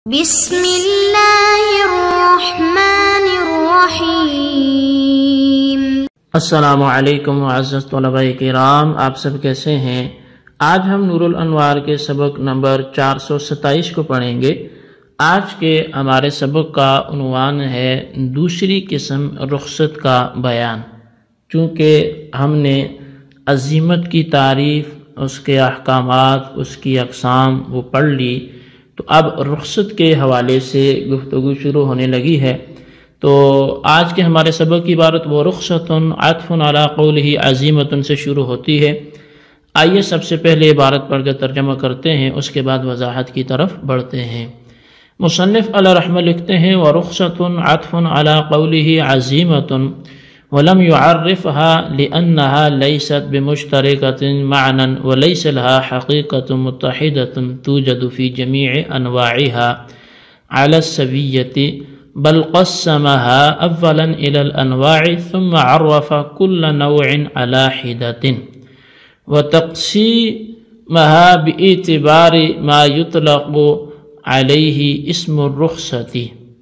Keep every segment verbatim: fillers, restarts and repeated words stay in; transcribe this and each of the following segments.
بسم اللہ الرحمن الرحیم۔ السلام علیکم معزز طلباء کرام، آپ سب کیسے ہیں؟ آج ہم نور الانوار کے سبق نمبر چار سو ستائیس کو پڑھیں گے۔ آج کے ہمارے سبق کا عنوان ہے دوسری قسم رخصت کا بیان۔ چونکہ ہم نے عزیمت کی تعریف، اس کے احکامات، اس کی اقسام وہ پڑھ لی، تو اب رخصت کے حوالے سے گفتگو شروع ہونے لگی ہے۔ تو آج کے ہمارے سبق کی عبارت وہ رخصت عطف علی قولہ عزیمت سے شروع ہوتی ہے۔ آئیے سب سے پہلے عبارت پڑھ کے ترجمہ کرتے ہیں، اس کے بعد وضاحت کی طرف بڑھتے ہیں۔ مصنف علیہ رحمہ لکھتے ہیں وَرُخْصَةٌ عَطْفٌ عَلَى قَوْلِهِ عَزِيمَةٌ وَلَمْ يُعَرِّفْهَا لِأَنَّهَا لَيْسَتْ بِمُشْتَرِكَةٍ مَعْنًا وَلَيْسَ لَهَا حَقِيقَةٌ مُتَّحِدَةٌ تُوجَدُ فِي جَمِيعِ أَنْوَاعِهَا عَلَى السَّوِيَّةِ بل قسمها أولا إلى الأنواع ثم عرف كل نوع على حدة وتقسيمها باعتبار ما يطلق عليه اسم الرخصة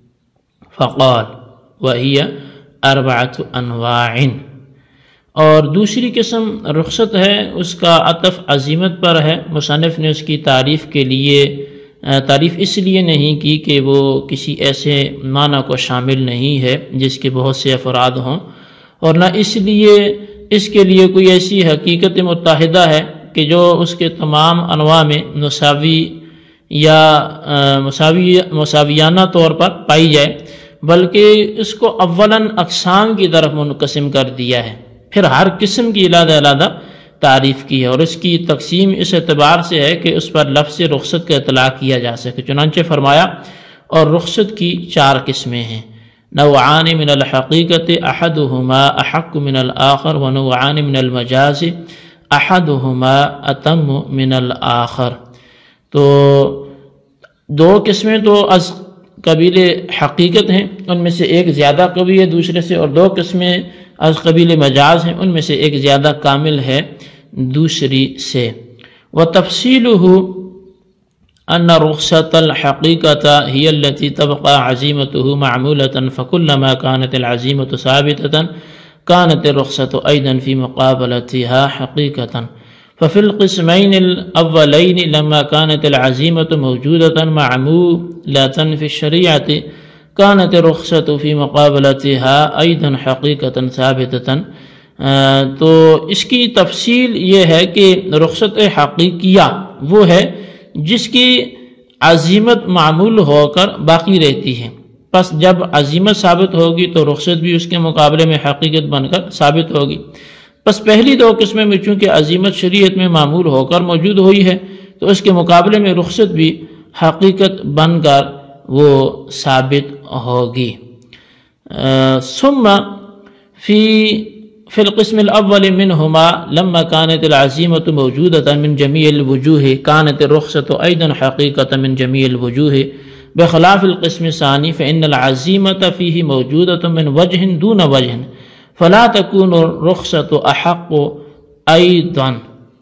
فقال وهي أربعة أنواع۔ اور دوسری قسم رخصت ہے، اس کا عطف عزیمت پر ہے۔ مصنف نے اس کی تعریف کے لیے تعریف اس لیے نہیں کی کہ وہ کسی ایسے معنی کو شامل نہیں ہے جس کے بہت سے افراد ہوں، اور نہ اس لیے اس کے لیے کوئی ایسی حقیقت متحدہ ہے کہ جو اس کے تمام انواع میں مساوی یا مساوی مساویانہ طور پر پائی جائے، بلکہ اس کو اولاً اقسام کی طرف منقسم کر دیا ہے، پھر ہر قسم کی علیحدہ علیحدہ تعریف کی ہے، اور اس کی تقسیم اس اعتبار سے ہے کہ اس پر لفظ رخصت کا اطلاق کیا جا سکے۔ چنانچہ فرمایا اور رخصت کی چار قسمیں ہیں، نوعان من الحقیقت احدہما احق من الآخر ونوعان من المجاز احدہما اتم من الآخر۔ تو دو قسمیں تو از قبیل حقیقت ہیں، ان میں سے ایک زیادہ قوی ہے دوسرے سے، اور دو قسمیں از قبیل مجاز ہیں، ان میں سے ایک زیادہ کامل ہے دوسری سے۔ وتفصیلہ ان رخصۃ الحقیقۃ ہی التي تبقى عزیمتہ معمولۃ فکلما كانت العزیمۃ ثابتۃ كانت الرخصۃ ایضا في مقابلتها حقیقۃ ففي القسمين الاولين لما كانت العزیمۃ موجودۃ معمولۃ في الشریعۃ كانت الرخصۃ في مقابلتها ایضا حقیقۃ ثابتۃ۔ تو اس کی تفصیل یہ ہے کہ رخصت حقیقیہ وہ ہے جس کی عزیمت معمول ہو کر باقی رہتی ہے، پس جب عزیمت ثابت ہوگی تو رخصت بھی اس کے مقابلے میں حقیقت بن کر ثابت ہوگی۔ پس پہلی دو قسمیں میں چونکہ عزیمت شریعت میں معمول ہو کر موجود ہوئی ہے، تو اس کے مقابلے میں رخصت بھی حقیقت بن کر وہ ثابت ہوگی۔ ثم فی فی القسم الاول منہما لما كانت العزیمۃ موجودۃ من جمیع الوجوہ كانت الرخصۃ ایضا حقیقۃ من جمیع الوجوہ بخلاف القسم الثانی فإن العزیمۃ فیہ موجودۃ من وجہ دون وجہ فلا تکون الرخصۃ احق ایضا۔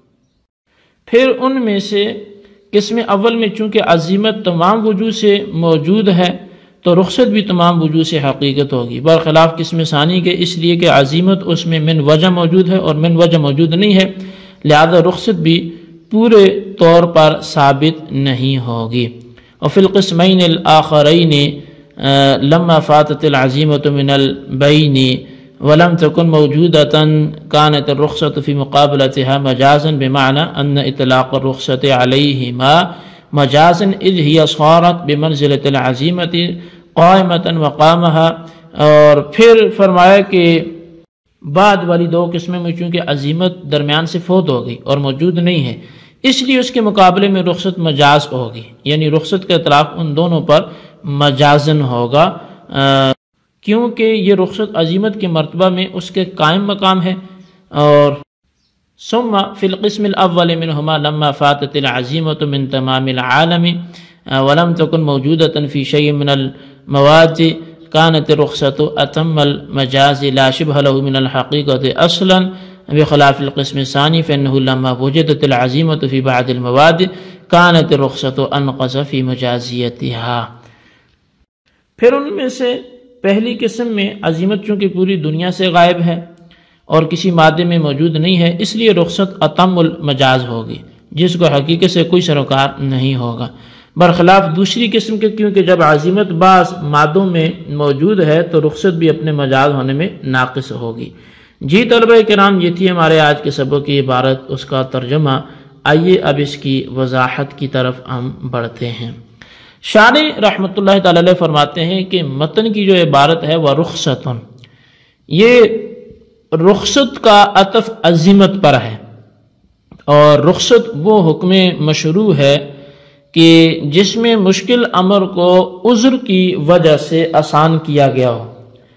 پھر ان میں سے قسم اول میں چونکہ عزیمت تمام وجوہ سے موجود ہے تو رخصت بھی تمام وجوہ سے حقیقت ہوگی، برخلاف قسم ثانی کے، اس لیے کہ عزیمت اس میں من وجہ موجود ہے اور من وجہ موجود نہیں ہے، لہذا رخصت بھی پورے طور پر ثابت نہیں ہوگی۔ وفی القسمین الآخرین لما فاتت العزیمت من البین ولم تكن موجودة كانت الرخصة في مقابلتها مجازا بمعنى أن إطلاق الرخصة عليهما مجازا إذ هي صارت بمنزلة العزيمة قائمة وقامها۔ اور پھر فرمایا کہ بعد والی دو قسمیں میں چونکہ عزیمت درمیان سے فوت ہو گئی اور موجود نہیں ہے، اس لیے اس کے مقابلے میں رخصت مجاز ہوگی، یعنی رخصت کا اطلاق ان دونوں پر مجازن ہوگا، کیونکہ یہ رخصت عزیمت کے مرتبہ میں اس کے قائم مقام ہے۔ اور ثم فی القسم الاول منہما لما فاتت العزیمۃ من تمام العالم ولم تکن موجودۃ فی شیء من المواد كانت الرخصۃ اتم المجاز لا شبہ له من الحقیقۃ اصلا بخلاف القسم الثانی فإنه لما وجدت العزیمة في بعض المواد كانت الرخصة أنقص في مجازیتها۔ پھر ان میں سے پہلی قسم میں عزیمت چونکہ پوری دنیا سے غائب ہے اور کسی مادے میں موجود نہیں ہے، اس لیے رخصت اتم المجاز ہوگی جس کو حقیقت سے کوئی سروکار نہیں ہوگا، برخلاف دوسری قسم کے کیونکہ جب عزیمت بعض مادوں میں موجود ہے تو رخصت بھی اپنے مجاز ہونے میں ناقص ہوگی۔ جی طلبہ کرام، یہ تھی ہمارے آج کے سبق کی عبارت، اس کا ترجمہ۔ آئیے اب اس کی وضاحت کی طرف ہم بڑھتے ہیں۔ شارح رحمۃ اللہ تعالی علیہ فرماتے ہیں کہ متن کی جو عبارت ہے وہ رخصت، یہ رخصت کا عطف عزیمت پر ہے، اور رخصت وہ حکم مشروع ہے کہ جس میں مشکل امر کو عذر کی وجہ سے آسان کیا گیا ہو۔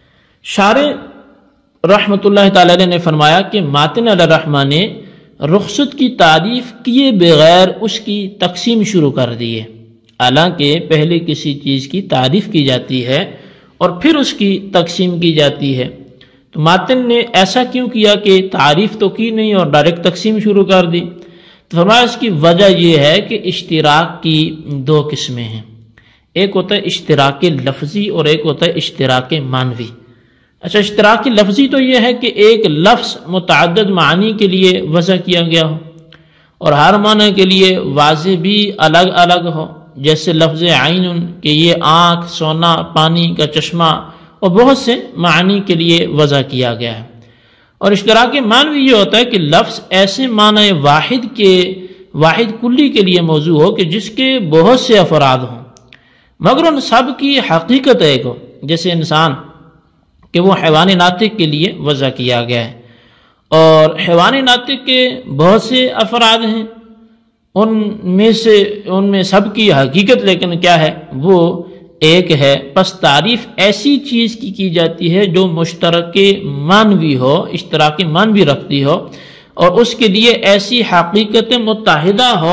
شارح رحمۃ اللہ تعالی علیہ نے فرمایا کہ ماتن علیہ الرحمہ نے رخصت کی تعریف کیے بغیر اس کی تقسیم شروع کر دی ہے، حالانکہ پہلے کسی چیز کی تعریف کی جاتی ہے اور پھر اس کی تقسیم کی جاتی ہے، تو ماتن نے ایسا کیوں کیا کہ تعریف تو کی نہیں اور ڈائریکٹ تقسیم شروع کر دی؟ تو فرمایا اس کی وجہ یہ ہے کہ اشتراک کی دو قسمیں ہیں، ایک ہوتا ہے اشتراک لفظی اور ایک ہوتا ہے اشتراک معنوی۔ اچھا، اشتراک لفظی تو یہ ہے کہ ایک لفظ متعدد معنی کے لیے وضع کیا گیا ہو اور ہر معنی کے لیے واضح بھی الگ الگ ہو، جیسے لفظ عین کہ یہ آنکھ، سونا، پانی کا چشمہ، اور بہت سے معنی کے لیے وضع کیا گیا ہے۔ اور اشتراک معنوی یہ ہوتا ہے کہ لفظ ایسے معنی واحد کے واحد کلی کے لیے موضوع ہو کہ جس کے بہت سے افراد ہوں مگر ان سب کی حقیقت ایک ہو، جیسے انسان کہ وہ حیوان ناطق کے لیے وضع کیا گیا ہے، اور حیوان ناطق کے بہت سے افراد ہیں، ان میں سے ان میں سب کی حقیقت لیکن کیا ہے، وہ ایک ہے۔ پس تعریف ایسی چیز کی کی جاتی ہے جو مشترک معنوی ہو، اشتراک معنوی رکھتی ہو، اور اس کے لیے ایسی حقیقت متحدہ ہو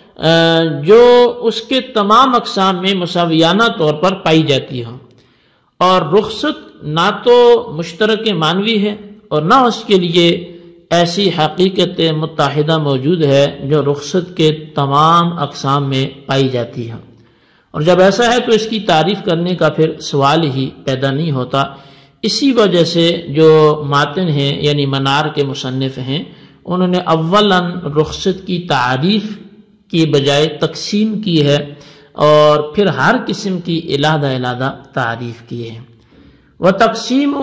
جو اس کے تمام اقسام میں مساویانہ طور پر پائی جاتی ہو۔ اور رخصت نہ تو مشترک معنوی ہے اور نہ اس کے لیے ایسی حقیقت متحدہ موجود ہے جو رخصت کے تمام اقسام میں پائی جاتی ہے، اور جب ایسا ہے تو اس کی تعریف کرنے کا پھر سوال ہی پیدا نہیں ہوتا۔ اسی وجہ سے جو ماتن ہیں یعنی منار کے مصنف ہیں، انہوں نے اولاً رخصت کی تعریف کی بجائے تقسیم کی ہے اور پھر ہر قسم کی علیحدہ علیحدہ تعریف کی ہے۔ وَتَقْسِيمُ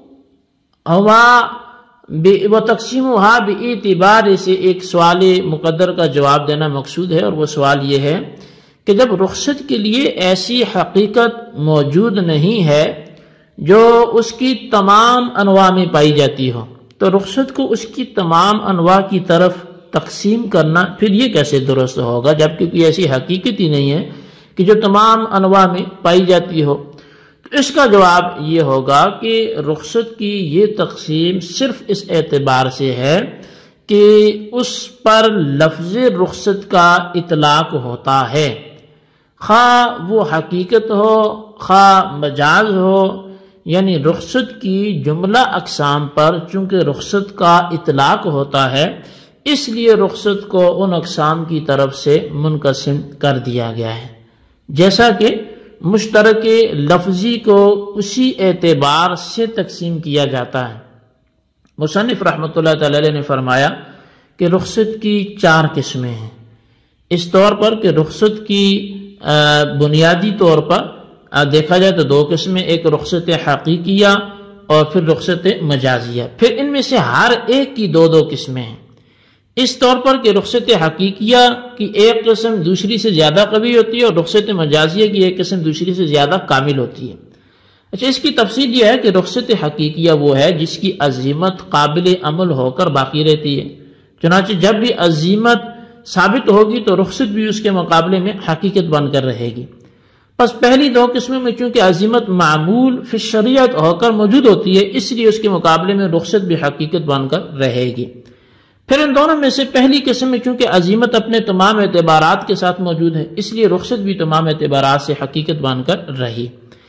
هُوَا وَتَقْسِيمُهَا بِاعْتِبَارِ سے ایک سوال مقدر کا جواب دینا مقصود ہے، اور وہ سوال یہ ہے کہ جب رخصت کے لیے ایسی حقیقت موجود نہیں ہے جو اس کی تمام انواع میں پائی جاتی ہو، تو رخصت کو اس کی تمام انواع کی طرف تقسیم کرنا پھر یہ کیسے درست ہوگا، جبکہ کوئی ایسی حقیقت ہی نہیں ہے کہ جو تمام انواع میں پائی جاتی ہو؟ تو اس کا جواب یہ ہوگا کہ رخصت کی یہ تقسیم صرف اس اعتبار سے ہے کہ اس پر لفظ رخصت کا اطلاق ہوتا ہے، خواہ وہ حقیقت ہو خواہ مجاز ہو، یعنی رخصت کی جملہ اقسام پر چونکہ رخصت کا اطلاق ہوتا ہے اس لیے رخصت کو ان اقسام کی طرف سے منقسم کر دیا گیا ہے، جیسا کہ مشترک لفظی کو اسی اعتبار سے تقسیم کیا جاتا ہے۔ مصنف رحمۃ اللہ تعالی علیہ نے فرمایا کہ رخصت کی چار قسمیں ہیں، اس طور پر کہ رخصت کی بنیادی طور پر دیکھا جائے تو دو قسمیں، ایک رخصت حقیقیہ اور پھر رخصت مجازیہ، پھر ان میں سے ہر ایک کی دو دو قسمیں ہیں، اس طور پر کہ رخصت حقیقیہ کی ایک قسم دوسری سے زیادہ قوی ہوتی ہے اور رخصت مجازیہ کی ایک قسم دوسری سے زیادہ کامل ہوتی ہے۔ اچھا، اس کی تفصیل یہ ہے کہ رخصت حقیقیہ وہ ہے جس کی عزیمت قابل عمل ہو کر باقی رہتی ہے، چنانچہ جب بھی عزیمت ثابت ہوگی تو رخصت بھی اس کے مقابلے میں حقیقت بن کر رہے گی۔ پس پہلی دو قسموں میں چونکہ عزیمت معمول فی الشریعت ہو کر موجود ہوتی ہے اس لیے اس کے مقابلے میں رخصت بھی حقیقت بن کر رہے گی۔ پھر ان دونوں میں سے پہلی قسم میں چونکہ عزیمت اپنے تمام اعتبارات کے ساتھ موجود ہے اس لیے رخصت بھی تمام اعتبارات سے حقیقت بن کر رہی۔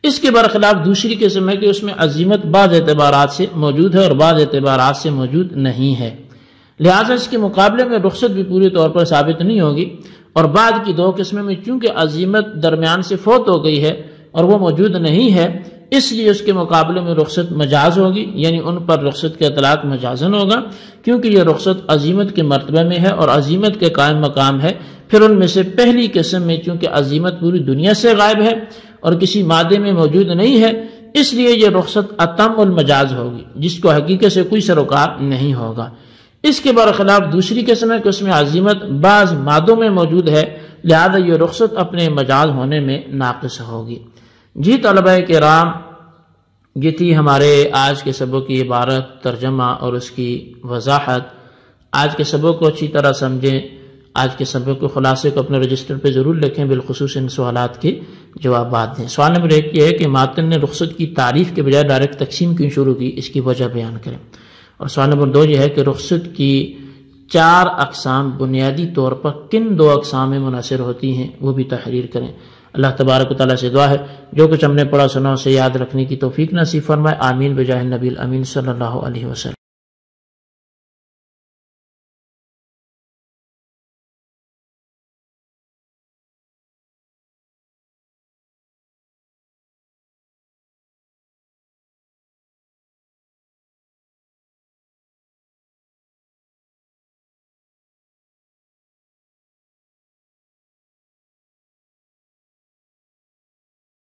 اس کے برخلاف دوسری قسم ہے کہ اس میں عزیمت بعض اعتبارات سے موجود ہے اور بعض اعتبارات سے موجود نہیں ہے، لہٰذا اس کے مقابلے میں رخصت بھی پوری طور پر ثابت نہیں ہوگی، اور بعد کی دو قسموں میں چونکہ عزیمت درمیان سے فوت ہو گئی ہے اور وہ موجود نہیں ہے، اس لیے اس کے مقابلے میں رخصت مجاز ہوگی، یعنی ان پر رخصت کا اطلاق مجازن ہوگا، کیونکہ یہ رخصت عزیمت کے مرتبہ میں ہے اور عزیمت کے قائم مقام ہے۔ پھر ان میں سے پہلی قسم میں چونکہ عزیمت پوری دنیا سے غائب ہے اور کسی مادے میں موجود نہیں ہے، اس لیے یہ رخصت اتم المجاز ہوگی، جس کو حقیقت سے کوئی سروکار نہیں ہوگا۔ اس کے برخلاف دوسری قسم ہے کہ اس میں عزیمت بعض مادوں میں موجود ہے، لہذا یہ رخصت اپنے مجاز ہونے میں ناقص ہوگی۔ جی طلبہ کرام، یہ تھی ہمارے آج کے سبق کی عبارت، ترجمہ اور اس کی وضاحت۔ آج کے سبق کو اچھی طرح سمجھیں، آج کے سبق کے خلاصے کو اپنے رجسٹر پہ ضرور لکھیں، بالخصوص ان سوالات کے جوابات دیں۔ سوال نمبر ایک یہ ہے کہ ماتن نے رخصت کی تعریف کے بجائے ڈائریکٹ تقسیم کیوں شروع کی، اس کی وجہ بیان کریں۔ اور سوال نمبر دو یہ ہے کہ رخصت کی چار اقسام بنیادی طور پر کن دو اقسام میں منحصر ہوتی ہیں، وہ بھی تحریر کریں۔ اللہ تبارک و تعالیٰ سے دعا ہے جو کچھ ہم نے پڑھا سنا اسے یاد رکھنے کی توفیق نصیب فرمائے، آمین بجاہ النبی الامین صلی اللہ علیہ وسلم۔